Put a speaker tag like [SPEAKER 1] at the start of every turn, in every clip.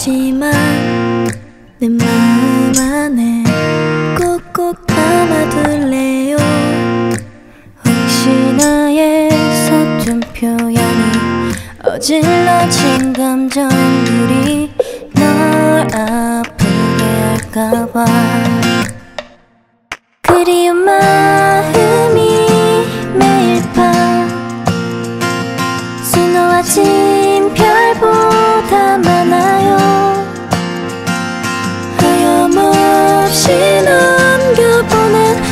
[SPEAKER 1] 없지만 내 마음 안에 꾹꾹 담아둘래요. 혹시 나의 서툰 표현이 어질러진 감정들이 널 아프게 할까봐. 그리운 마음이 매일 밤 수놓아 진 별보다 많아요. 하염없이 넘겨보는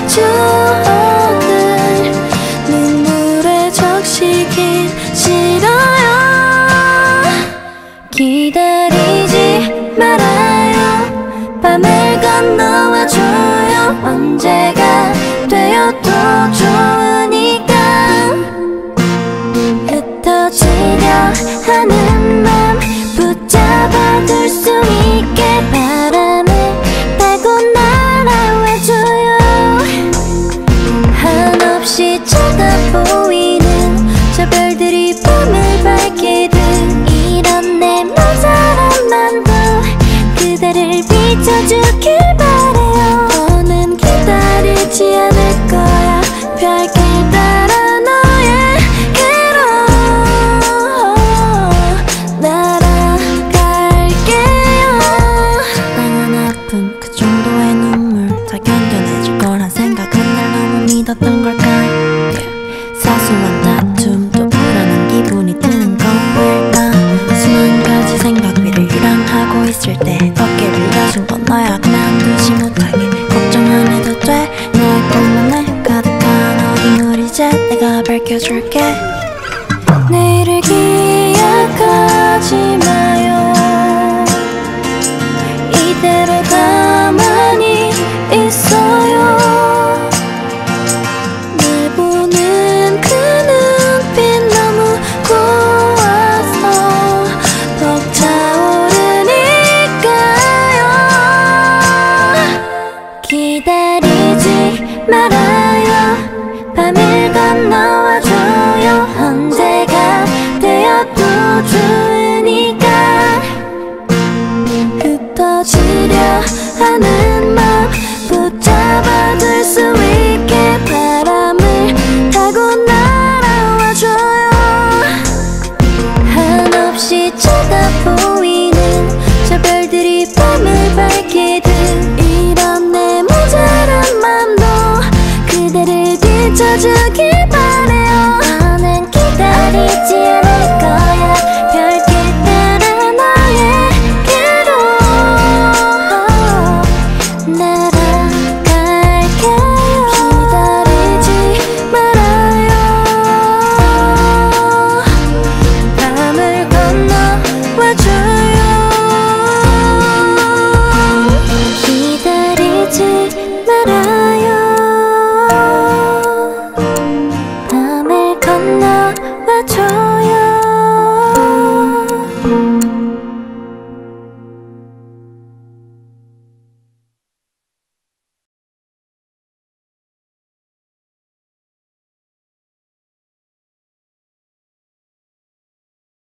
[SPEAKER 1] 추억들 눈물에 적시긴 싫어요. 기다리지 말아요. 밤을 건너와줘요. 언제가 되어도 좋으니까. 흩어지려 하는 맘 붙잡아둘 수 있게 바람을 타고 날아와줘요. 한없이 작아 보이는 저 별들이 밤을 밝히듯 이런 내 모자란 맘도 그대를 비춰주길 바래요. 더는 기다리지 않을 거야. 별길 따라 너에게로 날아갈게요. 적당한 아픔 그 정도의 눈물 다 견뎌내줄 거란 생각은 날 너무 믿었던 걸까요? 사소한 다툼도 불안한 기분이 드는 건 왜일까? 수만 가지 생각 위를 유랑하고 있을 때 어깨를 들어준 건 너야. 그만두지 못하게 걱정 안 해도 돼. 너의 꿈만을 가득한 어둠을 이제 내가 밝혀줄게. 내일을 기약하지 마요. 이대로 가만히 있어요. 날 보는 그 눈빛 너무 고와서 벅차오르니까요. 기다리지 말아요. 밤을 건너와줘요. 언제가 되어도 좋으니까. 흩어지려 하는 맘 붙잡아둘 수 있게 바람을 타고 날아와줘요. 한없이 작아 보이는 저 별들이 밤을 밝히듯 이런 내 모자란 맘도 그대를 비춰주길